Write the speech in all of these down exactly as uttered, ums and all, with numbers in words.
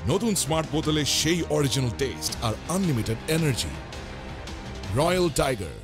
নতুন স্মার্ট বোতলে সেই অরিজিনাল টেস্ট আর আনলিমিটেড এনার্জি। Royal tiger.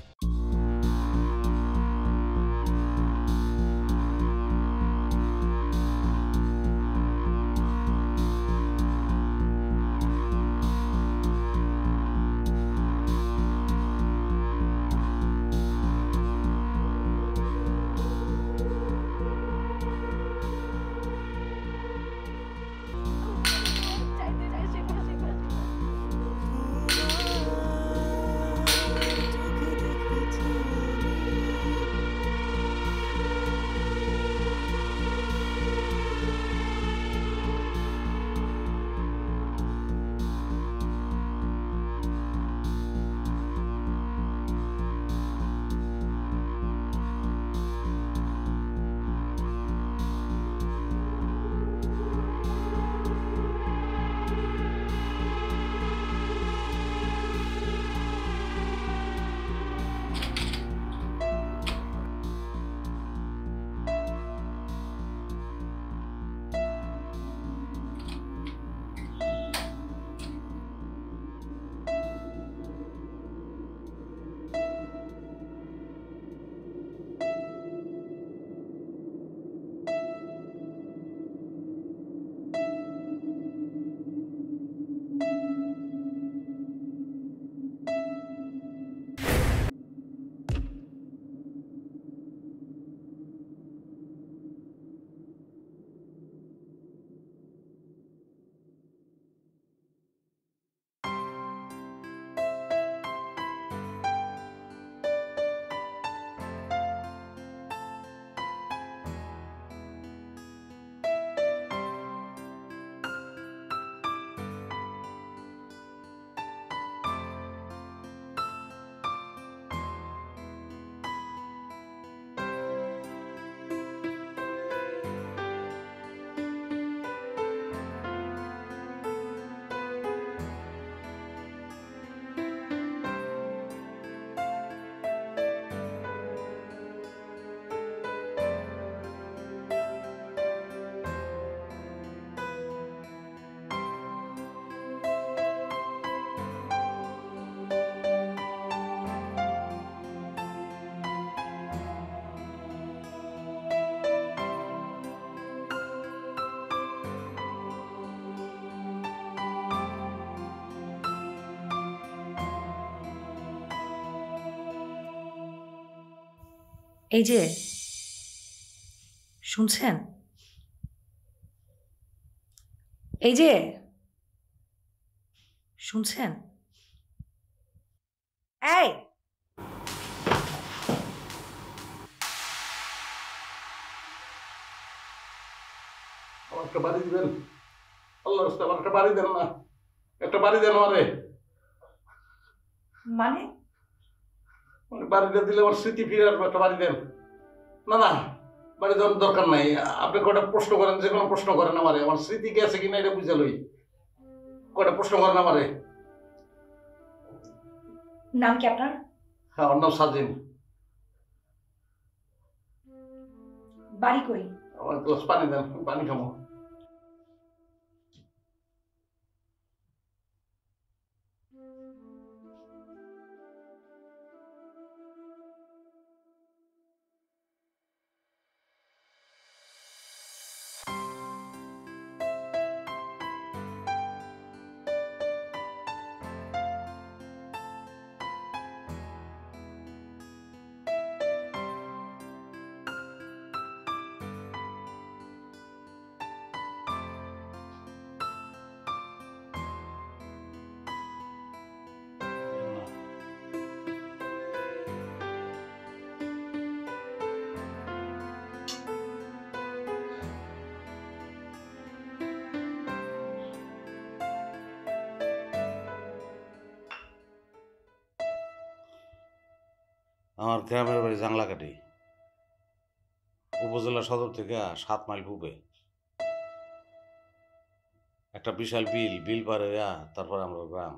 এই যে শুনছেন, এই যে শুনছেন, এই একটা বাড়ি দিবেন, আল্লাহর রাস্তায় আমার একটা বাড়ি দেন না, একটা বাড়ি দেন আমারে। মানে বাড়িটা দিলে আমার স্মৃতি ফিরে আসবে, একটা বাড়ি দেন। না না, বাড়ি দেওয়ার দরকার নাই। আপনি কয়টা প্রশ্ন করেন, যে কোনো প্রশ্ন করেন আমারে, আমার স্মৃতি কি আছে কিনা এটা বুঝে লই। কয়টা প্রশ্ন করেন আমারে। নাম কি আপনার? হ্যাঁ, আমার নাম সাজিন। বাড়ি কই? আমার গ্লাস পানি দেন, পানি খাবো। আমার গ্রামের বাড়ি জাংলাকাটি, উপজেলা সদর থেকে সাত মাইল পূবে। একটা বিশাল বিল, বিল পার হইয়া তারপর আমরা গ্রাম।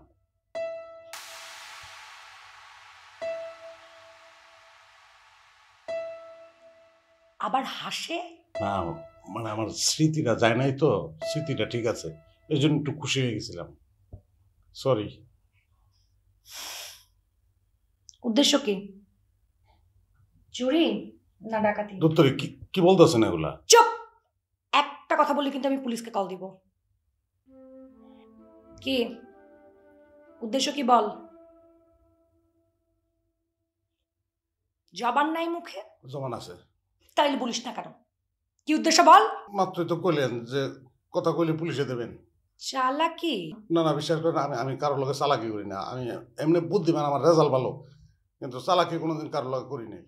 আবার হাসে? না, মানে আমার স্মৃতিটা যায় নাই তো, স্মৃতিটা ঠিক আছে, এই জন্য একটু খুশি হয়ে গেছিলাম। সরি। উদ্দেশ্য কি? চুরি না ডাকাতি? দত্তরে কি কি বলতেছেন এগুলা? চুপ! একটা কথা বললে কিন্তু আমি পুলিশকে কল দিব। কি উদ্দেশ্য কি বল? জবান নাই মুখে? জমান আছে। তাইলে বলিস না কেন? কি উদ্দেশ্য বল? মাত্রই তো কইলেন যে কথা কইলে পুলিশে দেবেন। চালাকি? না না, বিশ্বাস করেন আমি আমি কারোর লগে চালাকি করি না। আমি এমনি বুদ্ধিমান, আমার রেজাল্ট ভালো, কিন্তু চালাকি কোনোদিন কারোর লগে করি নাই।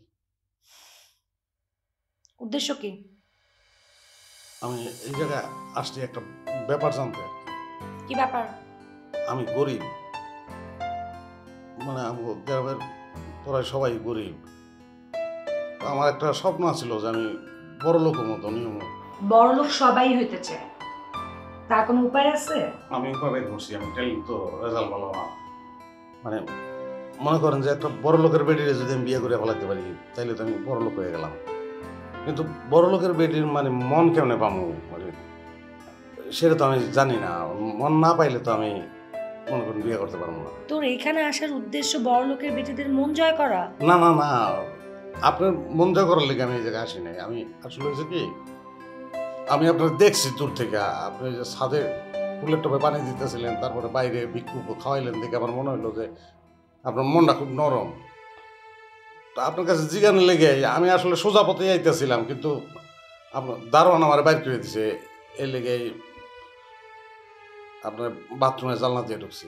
উদ্দেশ্য কি? আমি এই জায়গায় আসছি একটা ব্যাপার জানতে। কি ব্যাপার? আমি গরিব, মানে আমার গ্রামের প্রায় সবাই গরিব। আমার একটা স্বপ্ন ছিল যে আমি বড় লোকের মতো নিয়ম। বড় লোক সবাই হইতে চায়, তার কোনো উপায় আছে? আমি উপায় করছি, আমি ট্যালেন্ট তো, রেজাল্ট ভালো না। মানে মনে করেন যে একটা বড় লোকের বেটিরে যদি আমি বিয়ে করে ফেলাতে পারি তাইলে তো আমি বড় লোক হয়ে গেলাম। কিন্তু বড় লোকের বেটির মানে মন কেমনে পামু, মানে সেটা তো আমি জানি না। মন না পাইলে তো আমি মনে করেন বিয়ে করতে পারবো না। তোর এখানে আসার উদ্দেশ্য বড় লোকের বেটিদের মন জয় করা? না না না, আপনার মন জয় করার লেগে আমি এই জায়গায় আসি নাই। আমি আসলে হয়েছে কি, আমি আপনার দেখছি দূর থেকে, আপনি যে ছাদে ফুলের টবে পানি দিতেছিলেন, তারপরে বাইরে বিক্ষুব্ধ খাওয়াইলেন দেখে আমার মনে হলো যে আপনার মনটা খুব নরম। তো আপনার কাছে জিজ্ঞাসা লেগে আমি আসলে সোজা পথে যাইতেছিলাম, কিন্তু আপনার দারোয়ান আমার বাইর করে দিছে, এর লেগে আপনার বাথরুমে জানলা দিয়ে ঢুকছি।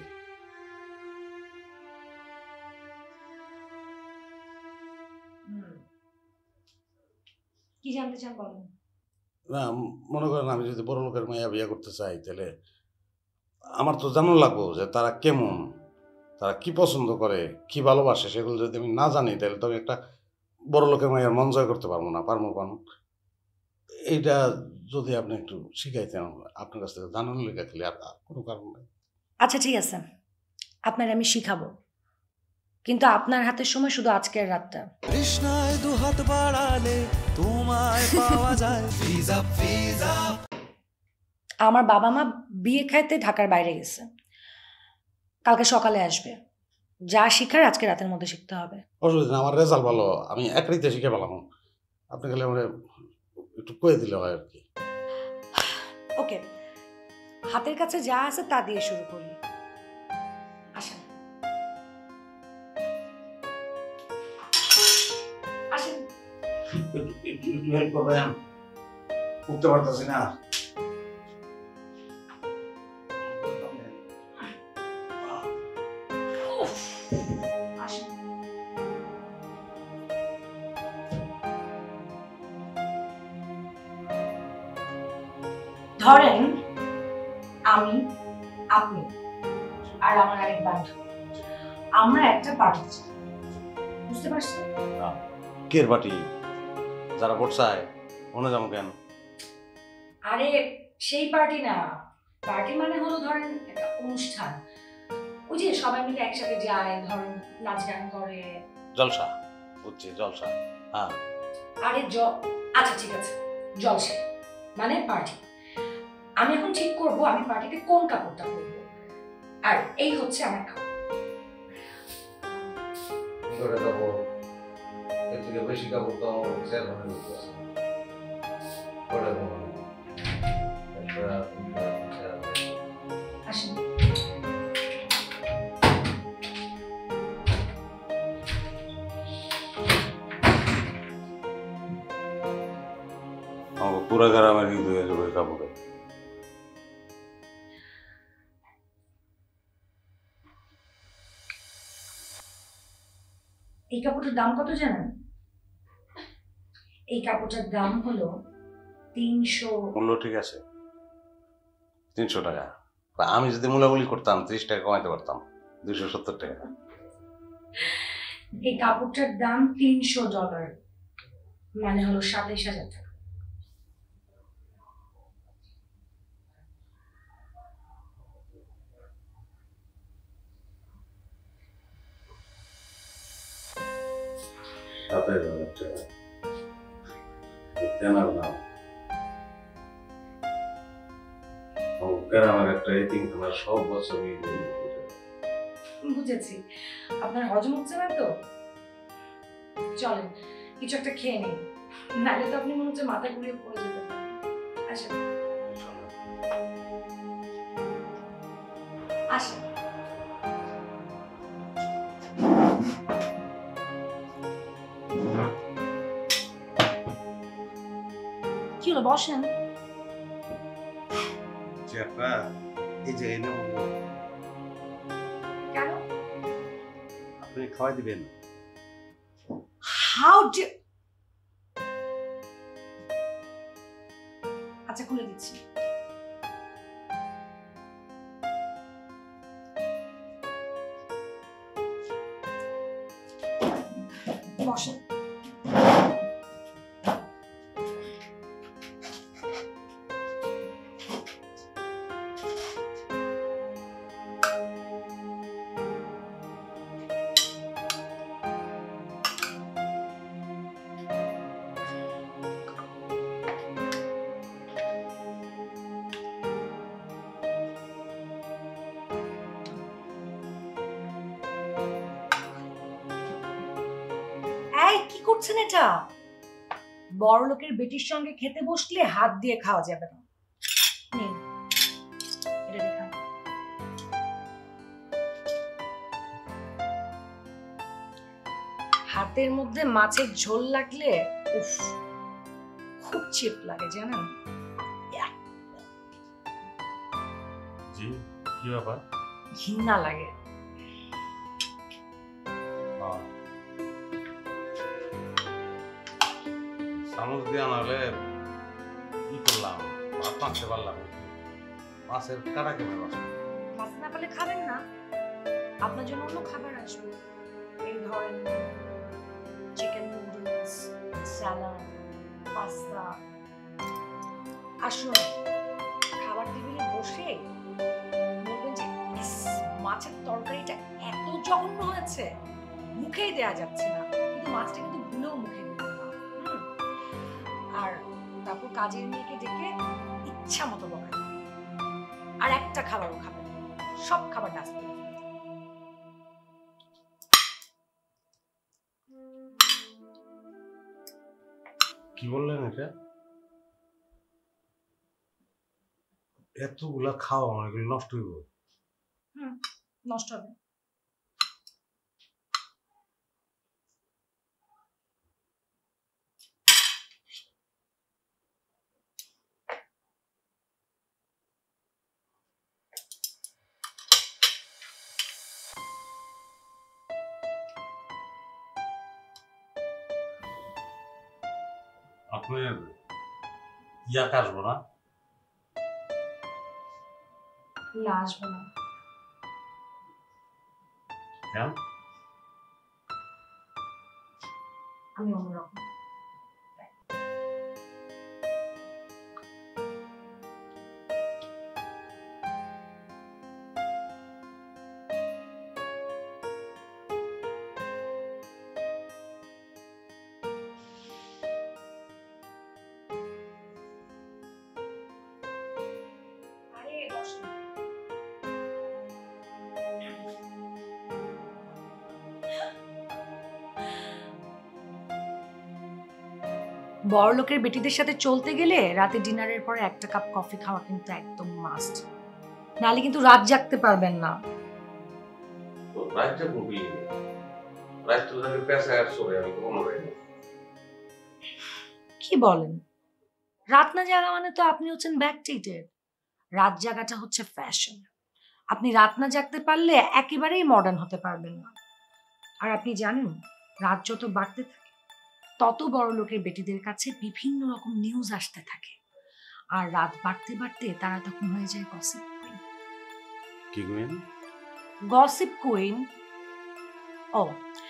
কি জানতে চান বলেন? না মনে করেন আমি যদি বড় লোকের মাইয়া বিয়ে করতে চাই, তাহলে আমার তো জানা লাগবো যে তারা কেমন, তারা কি পছন্দ করে, কি ভালোবাসে, সেগুলো যদি আমি না জানি তাহলে তো আমি একটা বড় লোকের মাইয়ার মন জয় করতে পারবো না। পারবো পারবো এইটা যদি আপনি একটু শিখাইতেন আপনার কাছ থেকে জানানো লেখা খেলে, আর কোনো কারণ নেই। আচ্ছা ঠিক আছে, আপনার আমি শিখাবো, কিন্তু আপনার হাতের সময় শুধু আজকের রাতটা। কৃষ্ণায় দু হাত বাড়ালে তোমায় পাওয়া যায়। ভিজা ভিজা। আমার বাবা মা বিয়ে খাইতে ঢাকার বাইরে গেছে, কালকে সকালে আসবে। যা শিখার আজকে রাতের মধ্যে শিখতে হবে। অসুবিধা না, আমার রেজাল্ট ভালো, আমি এক রাতে শিখে পেলাম। আপনি খালি আমার একটু কয়ে দিলে হয় আর কি। ওকে, হাতের কাছে যা আছে তা দিয়ে শুরু করি। আসেন আসেন। একটু হেল্প করবেন, উঠতে পারতেছি না। আসেন। ধরেন আমি, আপনি আর আমার আরেক বান্ধব, আমরা একটা পার্টি, বুঝতে পারছো? কের পার্টি? যারা ভোট চায় মনে যাবো কেন? আরে সেই পার্টি না, পার্টি মানে হলো ধরেন একটা অনুষ্ঠান, ওই যে সবাই মিলে একসাথে যায়, ধরেন নাচ গান করে। জলসা, বুঝছি, জলসা। হ্যাঁ। আরে জ আচ্ছা ঠিক আছে, জলসা মানে পার্টি। আমি এখন ঠিক করব আমি পার্টিতে কোন কাপড়টা পরবো, আর এই হচ্ছে আমার কাপড়। করে দেবো, এর থেকে বেশি কাপড় তো আমার সেল হয়ে গেছে। করে দেবো। আসেন। আমাকে পুরা গ্রামের ঈদ হয়ে যাবে কাপড়ে। এই কাপড়টার দাম কত জানেন? এই কাপড়টার দাম হলো তিনশো। মূল্য ঠিক আছে, তিনশো টাকা। আমি যদি মূলামূলি করতাম ত্রিশ টাকা কমাইতে পারতাম, দুইশো সত্তর টাকা। এই কাপড়টার দাম তিনশো ডলার, মানে হলো সাতাইশ হাজার টাকা। সাতাইশ হাজার টাকা কেনার দাম। গ্রামের একটা এতিম খানার সব বছরই বুঝেছি, আপনার হজম হচ্ছে না তো, চলেন কিছু একটা খেয়ে নিন, নাহলে তো আপনি মনে হচ্ছে মাথা ঘুরিয়ে পড়ে যেতে পারেন। আসেন আসেন। কি হলো, বসেন। চেয়ারটা এই যে এনে কেন? আপনি খাওয়াই দিবেন? হাউ ডে, আচ্ছা খুলে দিচ্ছি। বসেন। এই কি করছেন এটা? বড় লোকের বেটির সঙ্গে খেতে বসলে হাত দিয়ে খাওয়া যাবে না। নিন, এটা দেখান। হাতের মধ্যে মাছের ঝোল লাগলে উফ, খুব চিপ লাগে জানেন। জি, কি ব্যাপার? ঘৃণা লাগে। চামচ দিয়ে আনালে কি করলাম, ভাত মাখতে পারলাম, মাছের কাটা কেমন আছে? মাছ না পেলে খাবেন না, আপনার জন্য অন্য খাবার আসবে। এই ধরেন চিকেন নুডলস, স্যালাড, পাস্তা। আসুন, খাবার টেবিলে বসে বলবেন যে ইস, মাছের তরকারিটা এত জঘন্য হয়েছে, মুখেই দেয়া যাচ্ছে না, কিন্তু মাছটা কিন্তু ভুলেও মুখে দেবেন না। হুম, আর তারপর কাজের মেয়েকে ডেকে ইচ্ছা মতো বকা দিবেন। আর একটা খাবারও খাবেন, সব খাবার ডাস্টবিন। কি বললেন এটা? এতগুলা খাওয়া মানে এগুলো নষ্ট হইব? হুম, নষ্ট হবে। আপনার ইয়াক আসবো না? না, আসবে না। কেন? আমি অন্যরকম। আরে বসুন। বড় লোকের বেটিদের সাথে চলতে গেলে রাতে ডিনারের পরে একটা কাপ কফি খাওয়া কিন্তু একদম মাস্ট, নাহলে কিন্তু রাত জাগতে পারবেন না। রাজ্য কবি রাজ্য থেকে পেশা আর সরে আমি তো মনে রাখি। কি বলেন? রাত না জাগা মানে তো আপনি হচ্ছেন ব্যাকডেটেড। রাত জাগাটা হচ্ছে ফ্যাশন। আপনি রাত না জাগতে পারলে একেবারেই মডার্ন হতে পারবেন না। আর আপনি জানেন, রাত যত বাড়তে থাকে তত বড় লোকের বেটিদের কাছে বিভিন্ন রকম নিউজ আসতে থাকে, আর রাত বাড়তে বাড়তে তারা তখন হয়ে যায় গসিপ কুইন। কি কুইন? Gossip queen. ও,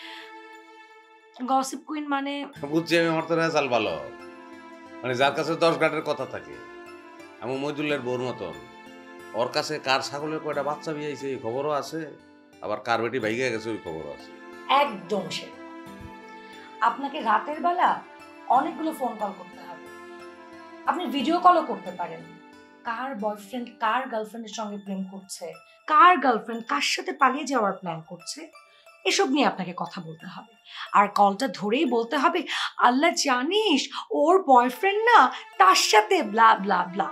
গসিপ কুইন মানে বুঝছি আমি, আমার তো রেজাল্ট ভালো, মানে যার কাছে দশ ঘাটের কথা থাকে, আমি মজুলের বউর মতন, ওর কাছে কার ছাগলের কয়টা বাচ্চা বিয়েছে এই খবরও আছে, আবার কার বেটি ভাইগে গেছে ওই খবরও আছে। একদম সে। আপনাকে রাতের বেলা অনেকগুলো ফোন কল করতে হবে, আপনি ভিডিও কলও করতে পারেন, কার বয়ফ্রেন্ড কার গার্লফ্রেন্ডের সঙ্গে প্রেম করছে, কার গার্লফ্রেন্ড কার সাথে পালিয়ে যাওয়ার প্ল্যান করছে, এসব নিয়ে আপনাকে কথা বলতে হবে। আর কলটা ধরেই বলতে হবে, আল্লাহ জানিস ওর বয়ফ্রেন্ড না তার সাথে ব্লা ব্লা ব্লা।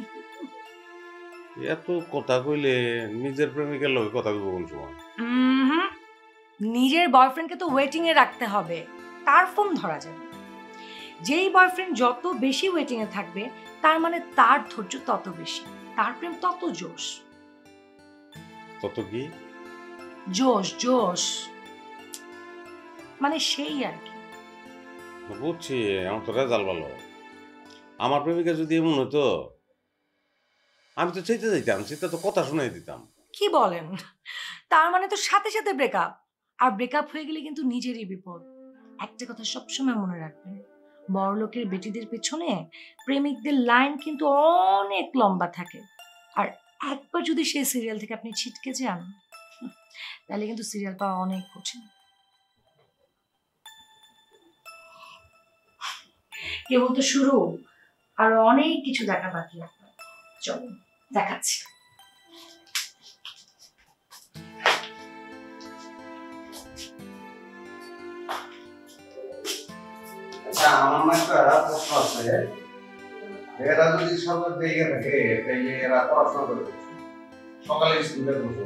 এত কথা কইলে নিজের প্রেমিকের লগে কথা কইব কোন সময়? হুম, নিজের বয়ফ্রেন্ডকে তো ওয়েটিং এ রাখতে হবে, তার ফোন ধরা যাবে। যেই বয়ফ্রেন্ড যত বেশি ওয়েটিং এ থাকবে তার মানে তার ধৈর্য তত বেশি, তার প্রেম তত জোশ। কত কি জোশ জোশ মানে সেই আর কি। বুঝছি, আমার তো রেজাল্ট ভালো। আমার প্রেমিকা যদি এমন হতো আমি তো চাইতে যাইতাম, সেটা তো কথা শুনাই দিতাম। কি বলেন? তার মানে তো সাথে সাথে ব্রেকআপ, আর ব্রেকআপ হয়ে গেলে কিন্তু নিজেরই বিপদ। একটা কথা সবসময় মনে রাখবেন, বড়লোকের বেটিদের পেছনে প্রেমিকদের লাইন কিন্তু অনেক লম্বা থাকে। আর একবার যদি সেই সিরিয়াল থেকে আপনি ছিটকে যান তাহলে কিন্তু সিরিয়াল পাওয়া অনেক কঠিন। কেবল তো শুরু, আর অনেক কিছু দেখা বাকি আপনার। চলো দেখাচ্ছি। আমার একটা প্রশ্ন আছে, এরা যদি সকাল থেকে থাকে তাহলে এরা পড়াশোনা করে সকালে স্কুলে বসে,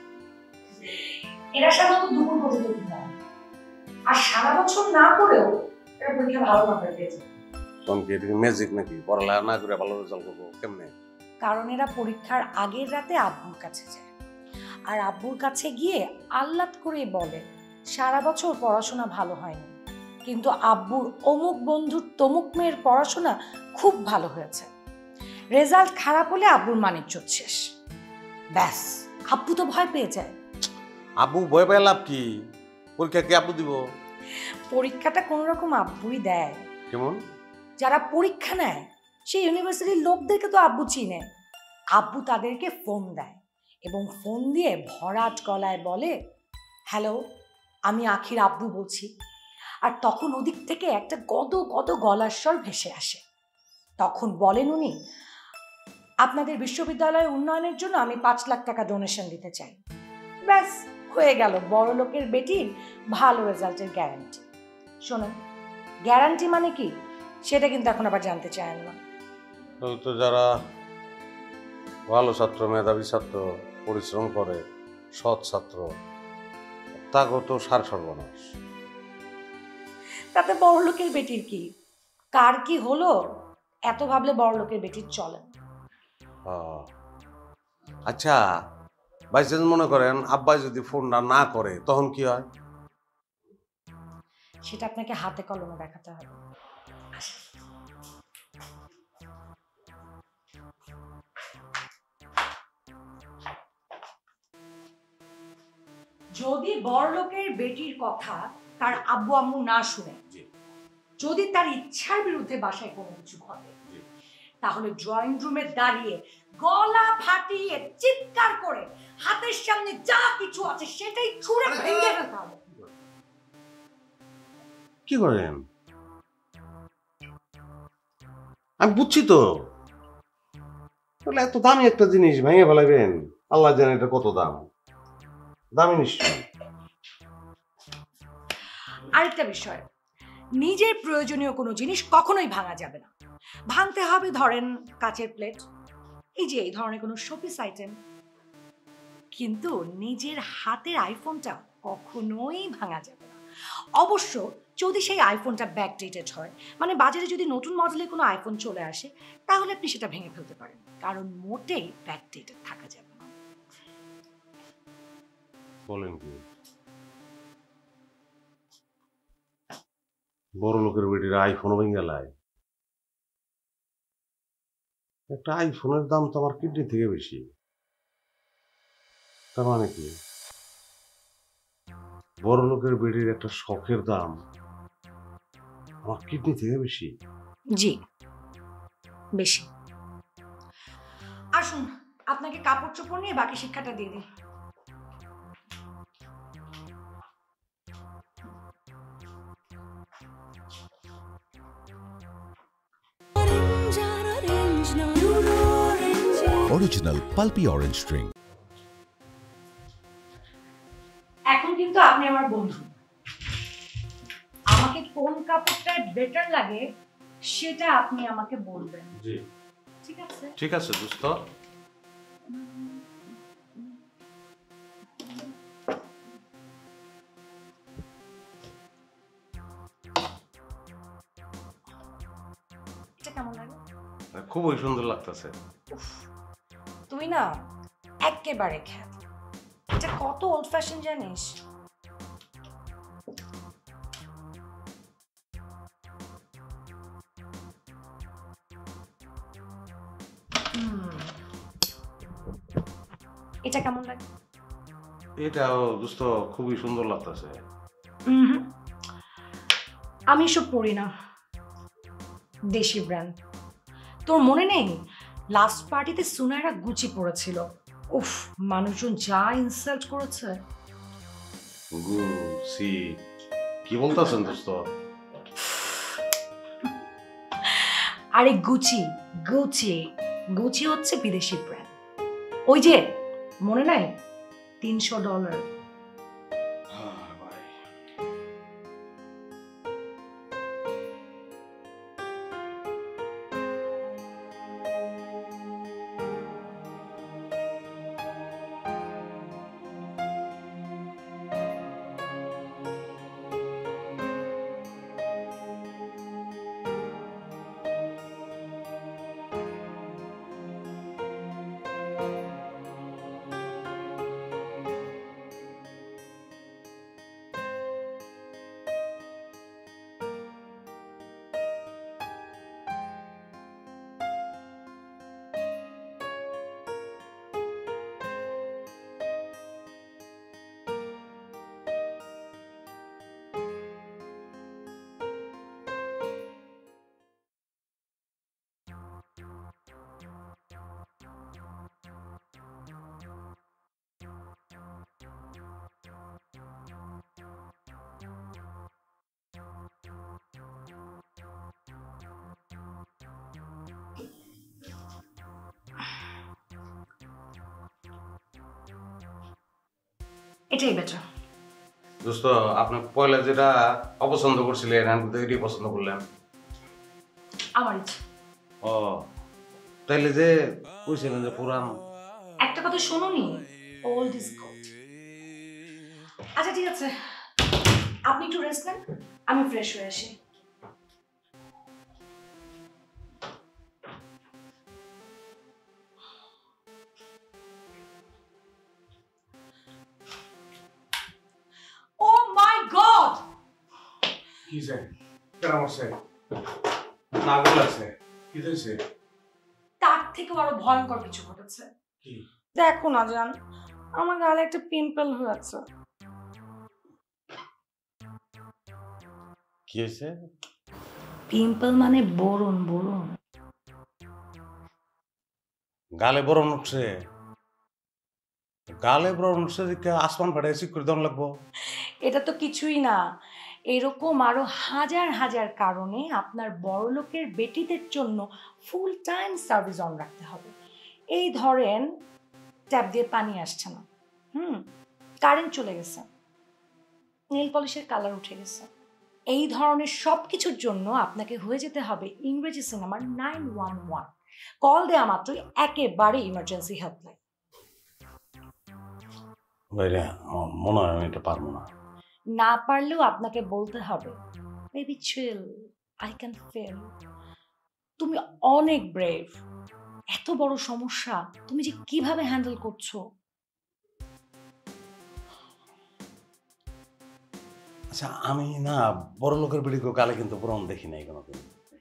এরা সাধারণত দুপুর পর্যন্ত দেয়, আর সারা বছর না করেও এরা পরীক্ষা ভালো নাম্বার পেয়েছে। ম্যাজিক নাকি? পড়ালেখা না করে ভালো রেজাল্ট করবো কেমনে? কারণ এরা পরীক্ষার আগের রাতে আব্বুর কাছে যায়, আর আব্বুর কাছে গিয়ে আহ্লাদ করে বলে সারা বছর পড়াশোনা ভালো হয়নি, কিন্তু আব্বুর অমুক বন্ধুর তমুক মেয়ের পড়াশোনা খুব ভালো হয়েছে। রেজাল্ট খারাপ হলে আব্বুর মানিজ্জত শেষ। ব্যাস, আব্বু তো ভয় পেয়ে যায়। আব্বু ভয় পেয়ে লাভ কি? পরীক্ষা কে আব্বু দিব? পরীক্ষাটা কোন রকম আব্বুই দেয়। কেমন? যারা পরীক্ষা নেয় সেই ইউনিভার্সিটির লোকদেরকে তো আব্বু চিনে। আব্বু তাদেরকে ফোন দেয় এবং ফোন দিয়ে ভরাট গলায় বলে, হ্যালো, আমি আখির আব্বু বলছি। আর তখন ওদিক থেকে একটা গদ গদ গলার স্বর ভেসে আসে। তখন বলেন উনি, আপনাদের বিশ্ববিদ্যালয়ের উন্নয়নের জন্য আমি পাঁচ লাখ টাকা ডোনেশন দিতে চাই। ব্যাস, হয়ে গেল বড় লোকের বেটির ভালো রেজাল্টের গ্যারান্টি। শোনেন, গ্যারান্টি মানে কি সেটা কিন্তু এখন আবার জানতে চান না। তো যারা ভালো ছাত্র, মেধাবী ছাত্র, পরিশ্রম করে, সৎ ছাত্র, তাকে তো সার সর্বনাশ। তাতে বড় লোকের বেটির কি? কার কি হলো এত ভাবলে বড় লোকের বেটির চলে। আচ্ছা, বাইচান্স মনে করেন আব্বাই যদি ফোনটা না করে তখন কি হয়? সেটা আপনাকে হাতে কলমে দেখাতে হবে। যদি বড় লোকের বেটির কথা তার আব্বু আম্মু না শুনে, যদি তার ইচ্ছার বিরুদ্ধে বাসায় কোনো কিছু ঘটে, তাহলে ড্রয়িং রুমে দাঁড়িয়ে গলা ফাটিয়ে চিৎকার করে হাতের সামনে যা কিছু আছে সেটাই ছুঁড়ে ভেঙে ফেলতে হবে। কি করেন? আমি বুঝছি তো, এত দামি একটা জিনিস ভেঙে ফেলাবেন, আল্লাহ জানে এটা কত দাম। দামি নিশ্চয়। আরেকটা বিষয়, নিজের প্রয়োজনীয় কোনো জিনিস কখনোই ভাঙা যাবে না। ভাঙতে হবে ধরেন কাচের প্লেট, এই যে এই ধরনের কোনো শোপিস আইটেম, কিন্তু নিজের হাতের আইফোনটা কখনোই ভাঙা যাবে না। অবশ্য যদি সেই আইফোনটা ব্যাকডেটেড হয়, মানে বাজারে যদি নতুন মডেলের কোনো আইফোন চলে আসে, তাহলে আপনি সেটা ভেঙে ফেলতে পারেন, কারণ মোটেই ব্যাকডেটেড থাকা যাবে না। বলেন কি? বড় লোকের বেটির আইফোন ভেঙে লাই? একটা আইফোনের দাম তো আমার কিডনি থেকে বেশি। তার মানে কি বড় লোকের বেটির একটা শখের দাম আমার কিডনি থেকে বেশি? জি, বেশি। আসুন আপনাকে কাপড় চোপড় নিয়ে বাকি শিক্ষাটা দিয়ে দিই। Orange on orange, no, you know orange. original pulpy orange drink. এখন কিন্তু আপনি আমার বন্ধু, আমাকে কোন কাপড়টা বেটার লাগে সেটা আপনি আমাকে বলবেন। জি ঠিক আছে? ঠিক আছে দোস্ত। এটা কেমন লাগে? খুবই সুন্দর লাগতেছে। তুই না একেবারে খ্যাত। এটা কত ওল্ড ফ্যাশন জানিস? এটা কেমন লাগে? এটাও দোস্ত খুবই সুন্দর লাগতেছে। আমি এসব পড়ি না, দেশি ব্র্যান্ড। তোর মনে নেই লাস্ট পার্টিতে সুনাইরা গুচি পড়েছিল? উফ, মানুষজন যা ইনসাল্ট করেছে। গুচি কি বলতেছেন দোস্ত? আরে গুচি গুচি গুচি হচ্ছে বিদেশি ব্র্যান্ড। ওই যে মনে নাই তিনশো ডলার। এটাই বেটার। দোস্ত আপনি পয়লা যেটা অপছন্দ করছিলেন এটাই পছন্দ করলেন? আমার ইচ্ছা। ও তাইলে যে কইছিলেন যে পুরান। একটা কথা শুনুনি, ওল্ড ইজ গোল্ড। আচ্ছা ঠিক আছে, আপনি একটু রেস্ট নেন, আমি ফ্রেশ হয়ে আসি। Oh my god! কি যে কেন আছে না লাগছে? কি হয়েছে? তার থেকেও আরো ভয়ঙ্কর কিছু ঘটেছে। কি? দেখো না জান, আমার গালে একটা পিম্পল হয়েছে। কি হয়েছে? পিম্পল মানে বরণ। বরণ গালে বরণ উঠছে? গালে বরণ উঠছে দেখে আসমান ফাটাই চিক করে দেওয়া লাগবো? এটা তো কিছুই না, এরকম আরো হাজার হাজার কারণে আপনার বড়লোকের বেটিদের জন্য ফুল টাইম সার্ভিস অন রাখতে হবে। এই ধরেন ট্যাপ দিয়ে পানি আসছে না, হুম কারেন্ট চলে গেছে, নেল পলিশের কালার উঠে গেছে, এই ধরনের সব কিছুর জন্য আপনাকে হয়ে যেতে হবে ইংরেজি number nine one one. Call দেওয়া মাত্রই একেবারে ইমার্জেন্সি হেল্পলাইন। ভাইরা মনে হয় আমি এটা পারবো না। না পারলেও আপনাকে বলতে হবে baby chill, I can feel. তুমি অনেক ব্রেভ, এত বড় সমস্যা তুমি যে কিভাবে হ্যান্ডেল করছো। আচ্ছা আমি না বড় লোকের বেড়ি গালে কিন্তু বরণ দেখি নাই কোনোদিন।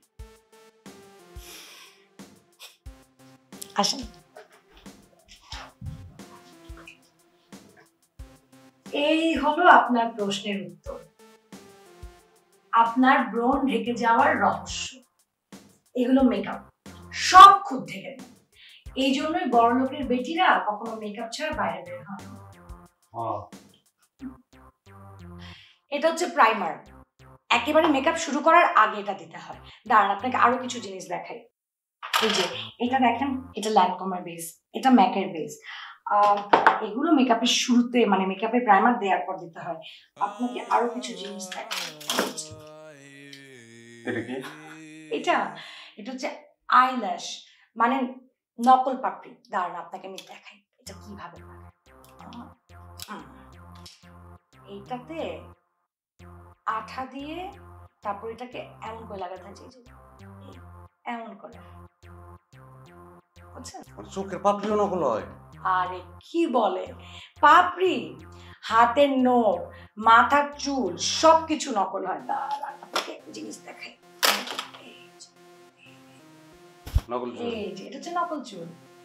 আসেন, এই হলো আপনার প্রশ্নের উত্তর, আপনার ব্রণ ঢেকে যাওয়ার রহস্য। এগুলো মেকআপ, সব খুব ঢেকে দেয়। এই জন্যই বড় লোকের বেটিরা কখনো মেকআপ ছাড়া বাইরে বের হয় না। এটা হচ্ছে প্রাইমার, একেবারে মেকআপ শুরু করার আগে এটা দিতে হয়। দাঁড়ান আপনাকে আরো কিছু জিনিস দেখাই। এই যে এটা দেখেন, এটা ল্যানকমের বেস, এটা ম্যাকের বেস। এগুলো মেকআপের শুরুতে মানে মেকআপের প্রাইমার দেওয়ার পর দিতে হয়। আপনাকে আরো কিছু জিনিস দেখাই। এটা কি? এটা এটা হচ্ছে আইল্যাশ মানে নকল পাপড়ি। দাঁড়ান আপনাকে আমি দেখাই এটা কিভাবে লাগায়। এইটাতে আঠা দিয়ে তারপর এটাকে এমন করে লাগাতে হয়, এমন করে, বুঝছেন? চোখের পাপড়িও নকল হয়? আরে কি বলে, পাপড়ি, হাতের নখ, মাথার চুল সবকিছু নকল হয়। দাঁড়ান আপনাকে জিনিস দেখাই। নকল চুল? এই যে এটা হচ্ছে নকল চুল।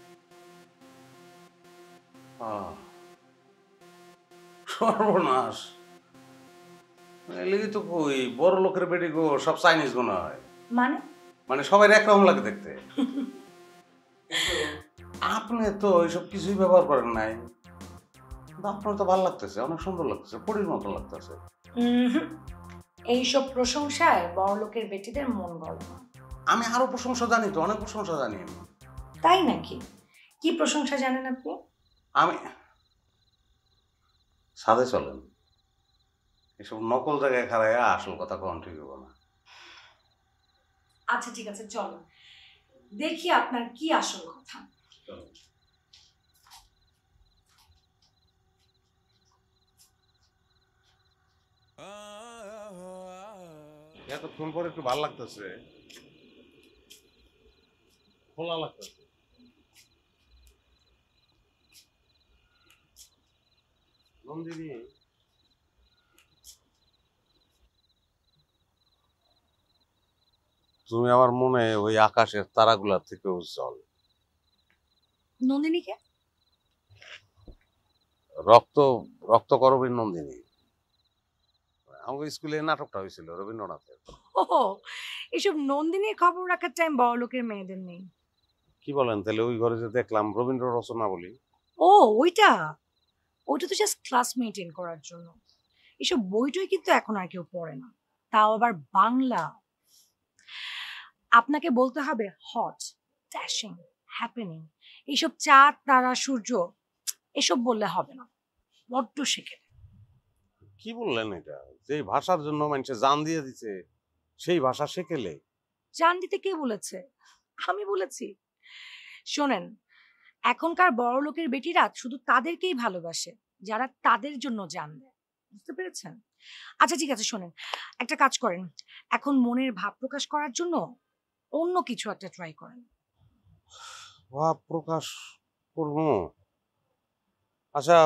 সর্বনাশ! এলিগি তো কই বড় লোকের বেটি গো সব চাইনিজ মনে হয়। মানে মানে সবাই একরকম লাগে দেখতে। আপনি তো এইসব কিছুই ব্যবহার করেন নাই, আপনার তো ভালো লাগতেছে, অনেক সুন্দর লাগতেছে, পরীর মতো লাগতেছে। এইসব প্রশংসায় বড় লোকের বেটিদের মন গলে না। আমি আরো প্রশংসা জানি তো, অনেক প্রশংসা জানি আমি। তাই নাকি? কি প্রশংসা জানেন আপনি? আমি সাদে চলেন, এসব নকল জায়গায় খারায় আসল কথা কখন ঠিক হবো না। আচ্ছা ঠিক আছে, চলো দেখি আপনার কি আসল কথা। এতক্ষণ পরে একটু ভালো লাগতেছে, খোলা লাগতেছে। নন্দিনী, তুমি আমার মনে ওই আকাশের তারাগুলার থেকে উজ্জ্বল। নন্দিনীকে? রক্ত রক্ত করবীর নন্দিনী। আমাদের স্কুলে নাটকটা হয়েছিল রবীন্দ্রনাথের। ও, এসব নন্দিনীর খবর রাখার টাইম বড় লোকের মেয়েদের নেই। কি বলেন? তাহলে ওই ঘরে যে দেখলাম রবীন্দ্র রচনা বলি। ও ওইটা ওইটা তো জাস্ট ক্লাস মেইনটেইন করার জন্য। এসব বইটই কিন্তু এখন আর কেউ পড়ে না, তাও আবার বাংলা। আপনাকে বলতে হবে হট, ড্যাশিং, হ্যাপেনিং, এইসব চাঁদ তারা সূর্য এসব বললে হবে না, বড্ড শেখে। কি বললেন এটা? যে ভাষার জন্য মানুষে জান দিয়ে দিছে সেই ভাষা শেখেলে? জান দিতে কে বলেছে? আমি বলেছি? শোনেন, এখনকার বড় লোকের বেটিরা শুধু তাদেরকেই ভালোবাসে যারা তাদের জন্য জান দেয়, বুঝতে পেরেছেন? আচ্ছা ঠিক আছে, শোনেন, একটা কাজ করেন, এখন মনের ভাব প্রকাশ করার জন্য অন্য কিছু একটা ট্রাই করেন। ভাব প্রকাশ করবো? আচ্ছা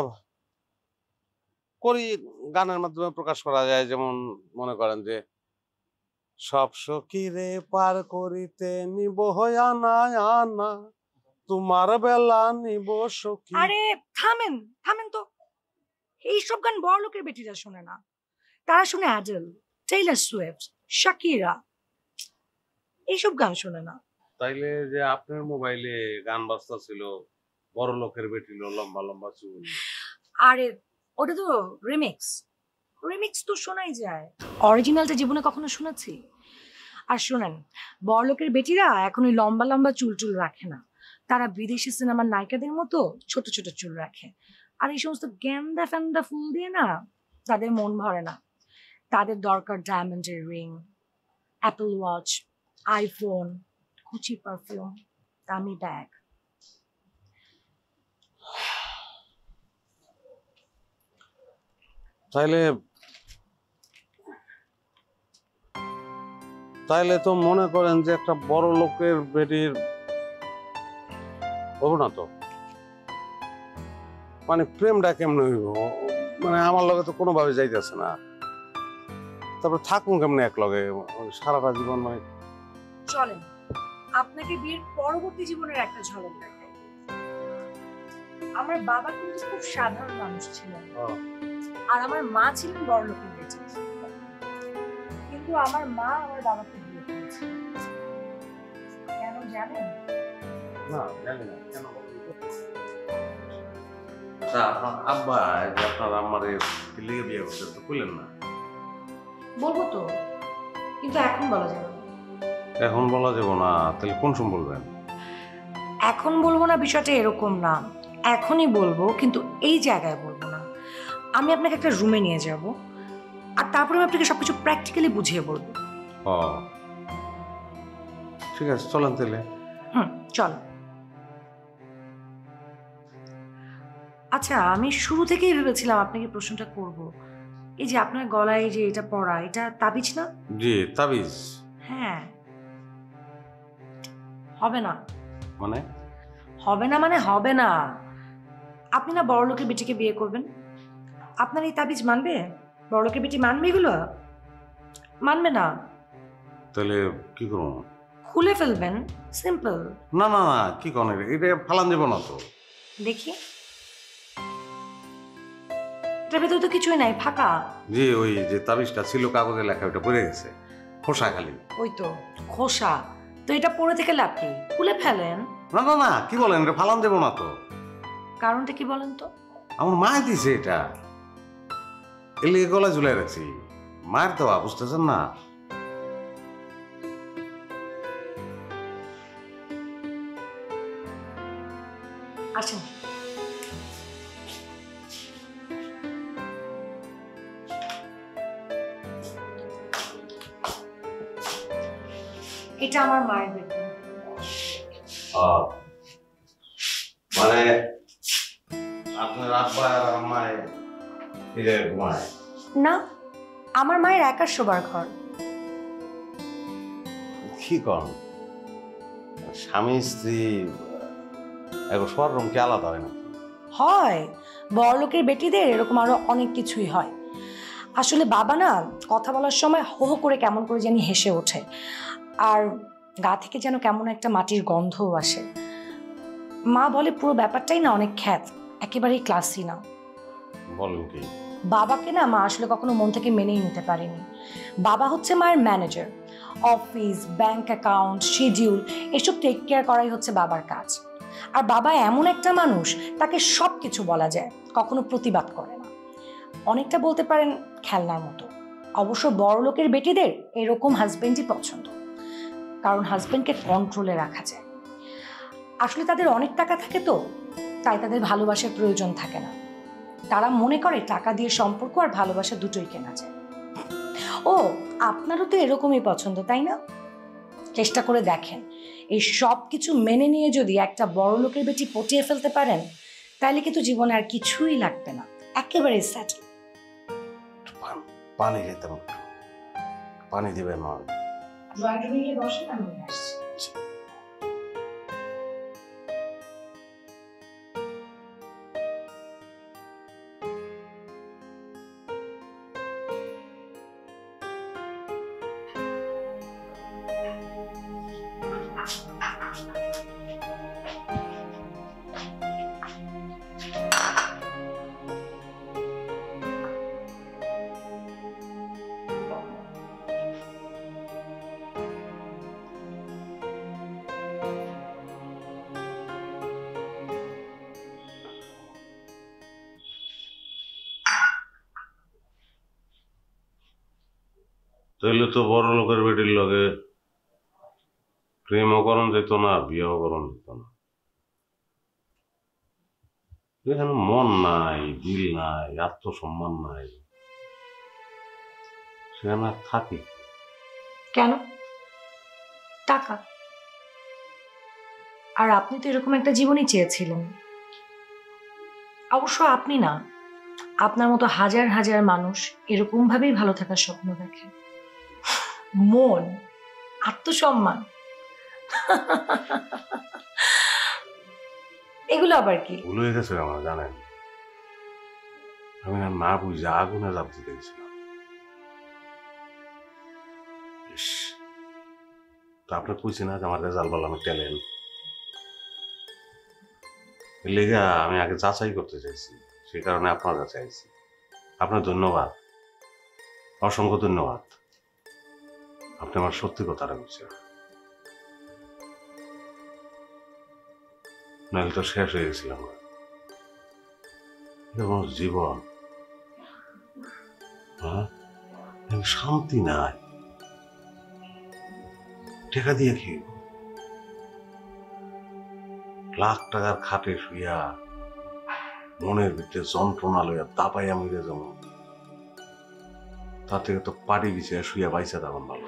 করি, গানের মাধ্যমে প্রকাশ করা যায়। যেমন মনে করেন যে সব সখীরে পার করিতে নিব আনা আনা, তোমার বেলা নিব সখী। আরে থামেন থামেন তো, এইসব গান বড় লোকের বেটিরা শোনে না, তারা শুনে অ্যাডেল, টেইলর সুইফট, শাকিরা, এইসব গান শোনে না। তাইলে যে আপনার মোবাইলে গান বাজতা ছিল বড় লোকের বেটিল লম্বা লম্বা চুল, আরে ওটা তো রিমিক্স, রিমিক্স তো শোনাই যায়, অরিজিনালটা জীবনে কখনো শুনেছি? আর শোনেন, বড় লোকের বেটিরা এখন ওই লম্বা লম্বা চুল চুল রাখে না, তারা বিদেশি সিনেমার নায়িকাদের মতো ছোট ছোট চুল রাখে। আর এই সমস্ত গেন্দা ফ্যান্দা ফুল দিয়ে না তাদের মন ভরে না, তাদের দরকার ডায়মন্ডের ring, apple watch, iPhone, Gucci perfume, দামি ব্যাগ। তাইলে তাইলে তো মনে করেন যে একটা বড় লোকের বেটির হবো না তো, মানে প্রেমটা কেমনে হইব? মানে আমার লগে তো কোনোভাবে যাইতেছে না, তারপর থাকুন কেমনে এক লগে সারাটা জীবন? মানে চলেন আপনাকে বিয়ের পরবর্তী জীবনের একটা ঝলক দেখাই। আমার বাবা কিন্তু খুব সাধারণ মানুষ ছিলেন, আর আমার মা ছিলেন বড় লোকের বেটি, কিন্তু আমার মা আমার বাবাকে বিয়ে করেছে। কেন জানেন? না জানি না কেন। আব্বা যে আপনার আম্মারে লিগে বিয়ে করছে তো কইলেন না? বলবো তো, কিন্তু এখন বলা যাবে না। এখন বলা যাবে না? তাহলে কোন সময় বলবেন? এখন বলবো না বিষয়টা এরকম না, এখনই বলবো, কিন্তু এই জায়গায় বলবো না। আমি আপনাকে একটা রুমে নিয়ে যাব, আর তারপরে আমি আপনাকে সবকিছু প্র্যাকটিক্যালি বুঝিয়ে বলবো। ও ঠিক আছে, চলেন তাহলে। হুম, চল। আচ্ছা, আমি শুরু থেকেই ভেবেছিলাম আপনাকে প্রশ্নটা করব। এই যে আপনার গলায় যে এটা পরা, এটা তাবিজ না? জি তাবিজ। হ্যাঁ। হবে না মানে? হবে না মানে হবে না। আপনি না বড়লোকের বেটিকে বিয়ে করবেন, আপনার এই তাবিজ মানবে? বড়লোকের বেটি মানবে এগুলো? মানবে না। তাহলে কি করবো? খুলে ফেলবেন, সিম্পল। না না না, কি করেন, এটা ফালান যাব না তো। দেখি, এটার ভেতরে তো কিছুই নাই, ফাঁকা। জি ওই যে তাবিজটা ছিল কাগজে লেখা, ওটা পড়ে গেছে, খোসা খালি। ওই তো খোসা, তো এটা পড়ে থেকে লাভ কি? খুলে ফেলেন। না না না, কি বলেন, এটা ফালান দেবো না তো। কারণটা কি বলেন তো? আমার মা দিছে এটা, এর লিগে গলা ঝুলাই রাখছি। মায়ের দেওয়া, বুঝতেছেন না? আসেন। এটা আমার মায়ের বেডরুম। মানে আপনার আব্বা আর আম্মায় এই জায়গায় ঘুমায়? না, আমার মায়ের একার শোবার ঘর। কি কন, স্বামী স্ত্রী এখন শোয়ার রুম কি আলাদা হয় না? হয়, বড়লোকের বেটিদের এরকম আরো অনেক কিছুই হয়। আসলে বাবা না কথা বলার সময় হো হো করে কেমন করে জানি হেসে ওঠে, আর গা থেকে যেন কেমন একটা মাটির গন্ধও আসে। মা বলে পুরো ব্যাপারটাই না অনেক খ্যাত, একেবারেই ক্লাসি না। বলেন কি? বাবাকে না মা আসলে কখনো মন থেকে মেনেই নিতে পারেনি। বাবা হচ্ছে মায়ের manager, office, bank account, schedule এসব টেক কেয়ার করাই হচ্ছে বাবার কাজ। আর বাবা এমন একটা মানুষ, তাকে সব কিছু বলা যায়, কখনো প্রতিবাদ করে না। অনেকটা বলতে পারেন খেলনার মতো। অবশ্য বড় লোকের বেটিদের এরকম হাজবেন্ডই পছন্দ, কারণ হাজবেন্ডকে কন্ট্রোলে রাখা যায়। আসলে তাদের অনেক টাকা থাকে তো, তাই তাদের ভালোবাসার প্রয়োজন থাকে না। তারা মনে করে টাকা দিয়ে সম্পর্ক আর ভালোবাসা দুটোই কেনা যায়। ও, আপনারও তো এরকমই পছন্দ, তাই না? চেষ্টা করে দেখেন, এই সব কিছু মেনে নিয়ে যদি একটা বড় লোকের বেটি পটিয়ে ফেলতে পারেন, তাহলে কিন্তু জীবনে আর কিছুই লাগবে না, একেবারে সেটেল। পানি খেতাম, পানি দিবে মা। ড্রয়িং রুমে গিয়ে বসেন, আমি আসছি। তাইলে তো বড় লোকের বেটির লগে প্রেমও করণ যেত না, বিয়েও করণ যেত না। এখানে মন নাই, দিল নাই, আত্মসম্মান নাই, সেখানে আর থাকি কেন? টাকা। আর আপনি তো এরকম একটা জীবনই চেয়েছিলেন। অবশ্য আপনি না, আপনার মতো হাজার হাজার মানুষ এরকম ভাবেই ভালো থাকার স্বপ্ন দেখে। মন, আত্মসম্মান, এগুলো আবার কি? ভুল হয়ে গেছে আমার, জানেন? আমি না না বুঝে আগুনে জাপ দিতে গেছিলাম। তো আপনার বুঝছি না যে আমার রেজাল্ট বললাম ট্যালেন্ট, লেগা আমি আগে যাচাই করতে চাইছি, সেই কারণে আপনার কাছে আইছি। আপনার ধন্যবাদ, অসংখ্য ধন্যবাদ। আপনি আমার সত্যি কথাটা বুঝছেন, নাহলে তো শেষ হয়ে গেছিলাম। এরকম জীবন, হ্যাঁ, শান্তি নাই, টাকা দিয়ে কি লাখ টাকার খাটে শুইয়া মনের ভিতরে যন্ত্রণা লইয়া দাপাইয়া মরে যাব, তার থেকে তো পাটি বিছিয়ে শুইয়া বাইসা তখন ভালো।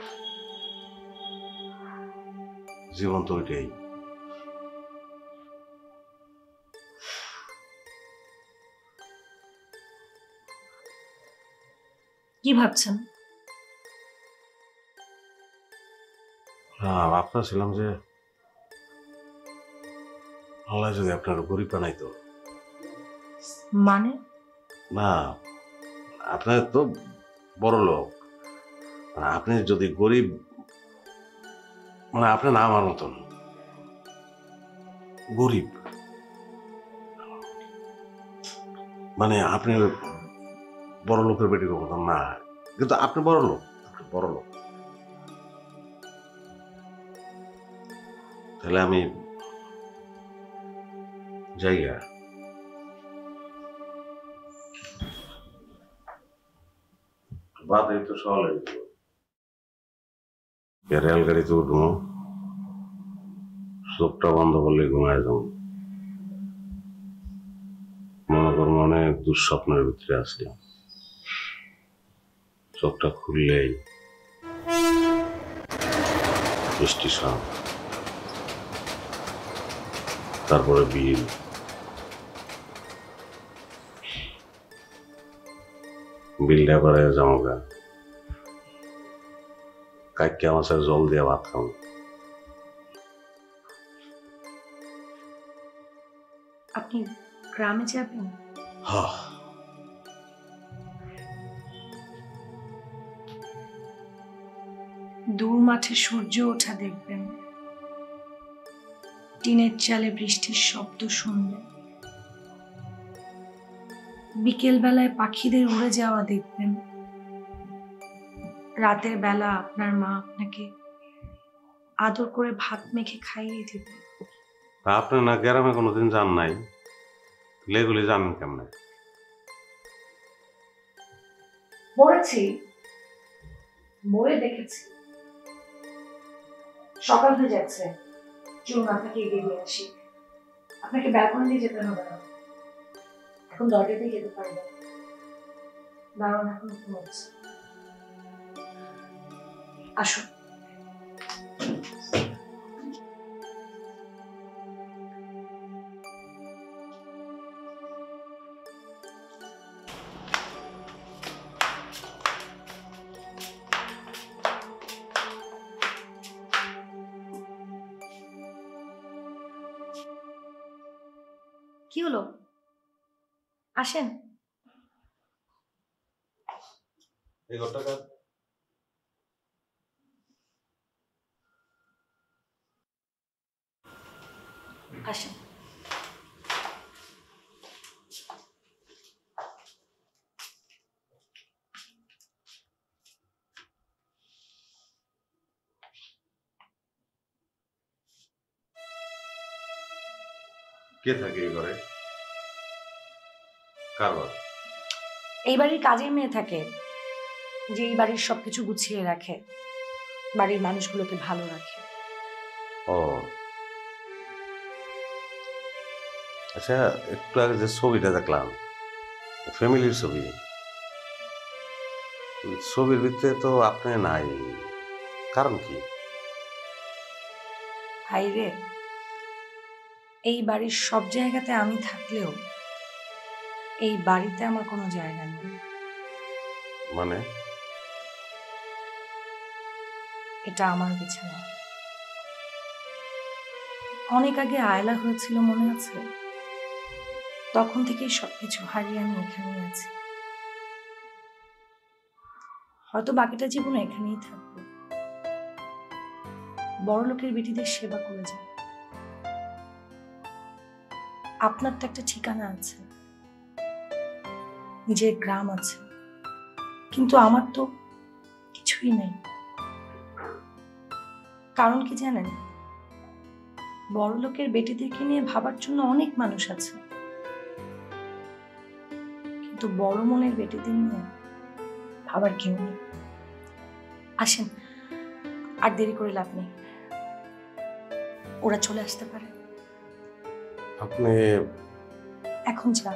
জীবন তো ওইটাই। কি ভাবছেন? হ্যাঁ, ভাবতেছিলাম যে আল্লাহ যদি আপনার গরিব বানাইতো। মানে? না, আপনার তো বড় লোক, আপনি যদি গরিব, মানে আপনি না আমার মতন গরিব, মানে আপনি বড় লোকের বেটির মতন না, কিন্তু আপনি বড় লোক, আপনি বড় লোক। তাহলে আমি জায়গা বাদ এই তো সকাল রেলগাড়িতে উঠবো, চোখটা বন্ধ করলে ঘুমায় যাবো। মনে করবো অনেক দুঃস্বপ্নের ভিতরে আসলাম, চোখটা খুললেই স্টেশন, তারপরে বিল, বিলটা করে জামগা কাইকে আমার সাথে জল দিয়ে ভাত খাবো। আপনি গ্রামে যাবেন? হ্যাঁ, দূর মাঠে সূর্য ওঠা দেখবেন, টিনের চালে বৃষ্টির শব্দ শুনবেন, বিকেল বেলায় পাখিদের উড়ে যাওয়া দেখবেন, রাতের বেলা আপনার মা আপনাকে আদর করে ভাত মেখে খাইয়ে দিবে। আপনি না গ্রামে কোনোদিন যান নাই, লেগুলি জানেন কেমনে? পড়েছি, বইয়ে দেখেছি। সকাল হয়ে যাচ্ছে, চলুন আপনাকে এগিয়ে দিয়ে আসি। আপনাকে ব্যালকনি দিয়ে যেতে হবে না, এখন দরজা দিয়ে যেতে পারবেন। দারুণ এখন ঘুমোচ্ছে, আসুন। কি হলো? আসেন। এই ঘরটা কার? আসেন। কে থাকে এই ঘরে? কার ঘর? এই বাড়ির কাজের মেয়ে থাকে, যে এই বাড়ির সবকিছু গুছিয়ে রাখে, বাড়ির মানুষগুলোকে ভালো রাখে। ও আচ্ছা, একটু আগে যে ছবিটা দেখলাম, ফ্যামিলির ছবি, ছবির ভিতরে তো আপনি নাই, কারণ কি? ভাই রে, এই বাড়ির সব জায়গাতে আমি থাকলেও এই বাড়িতে আমার কোনো জায়গা নেই। মানে? এটা আমার বিছানা। অনেক আগে আয়লা হয়েছিল, মনে আছে? তখন থেকেই সবকিছু হারিয়ে আমি এখানেই আছি। হয়তো বাকিটা জীবন এখানেই থাকবো, বড় লোকের বেটিদের সেবা করে যাব। আপনার তো একটা ঠিকানা আছে, নিজের গ্রাম আছে, কিন্তু আমার তো কিছুই নেই। কারণ কি জানেন? বড় লোকের বেটিদেরকে নিয়ে ভাবার জন্য অনেক মানুষ আছে, কিন্তু বড় মনের বেটিদের নিয়ে ভাবার কেউ নেই। আসেন, আর দেরি করে লাভ নেই, ওরা চলে আসতে পারে। আপনি এখন যান।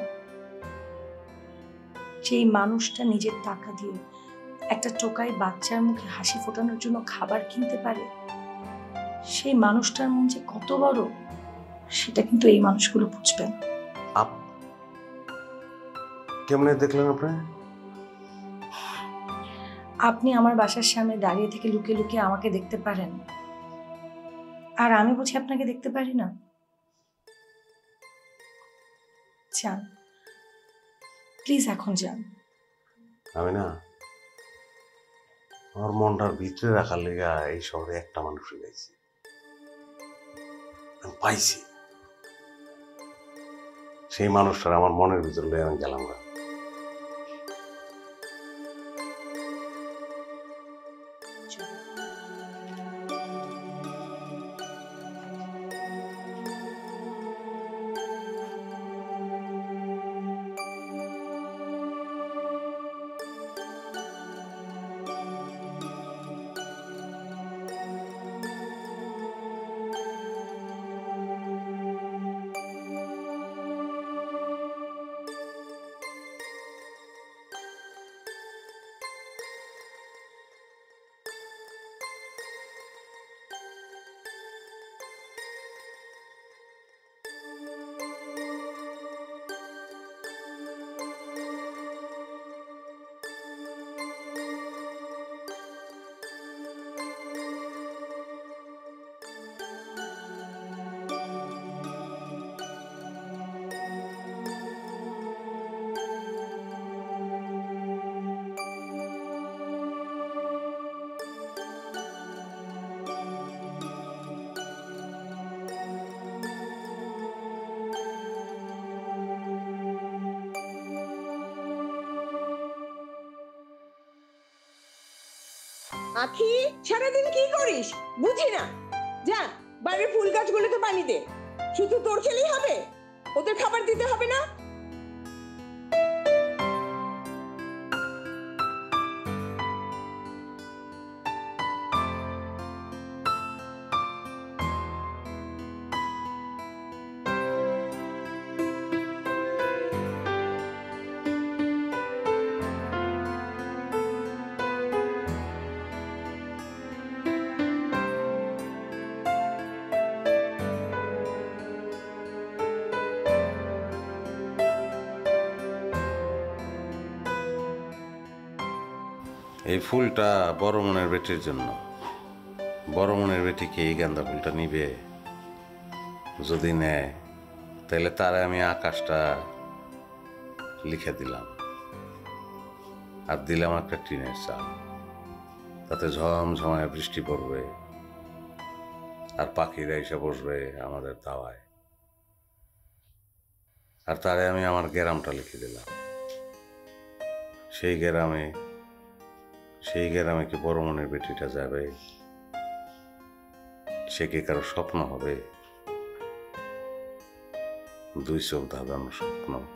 সেই মানুষটা নিজের টাকা দিয়ে একটা টোকাই বাচ্চার মুখে হাসি ফোটানোর জন্য খাবার কিনতে পারে, সেই মানুষটার মন যে কত বড় সেটা কিন্তু এই মানুষগুলো বুঝবে না। আপ কেমনে দেখলেন আপনি? আপনি আমার বাসার সামনে দাঁড়িয়ে থেকে লুকিয়ে লুকিয়ে আমাকে দেখতে পারেন, আর আমি বুঝি আপনাকে দেখতে পারি না? যান প্লিজ, এখন যান। আমি না আমার মনটার ভিতরে রাখার লেগা এই শহরে একটা মানুষই পাইছি, আমি পাইছি। সেই মানুষটার আমার মনের ভিতর লয়ে আমি গেলাম না। আখি, সারাদিন কি করিস বুঝি না। যা বাড়ির ফুল গাছগুলোতে পানি দে। শুধু তোর খেলেই হবে? ওদের খাবার দিতে হবে না? এই ফুলটা বড় মনের বেটির জন্য। বড় মনের বেটিকে এই গাঁদা ফুলটা নিবে, যদি নেয় তাহলে তারে আমি আকাশটা লিখে দিলাম, আর দিলাম একটা টিনের চাল, তাতে ঝমঝমায় বৃষ্টি পড়বে আর পাখিরা এসে বসবে আমাদের দাওয়ায়। আর তারে আমি আমার গ্রামটা লিখে দিলাম। সেই গ্রামে সেই গ্রামে কি বড় মনের বেটিটা যাবে? সে কি কারো স্বপ্ন হবে? দুই চোখ ধাঁধানো স্বপ্ন।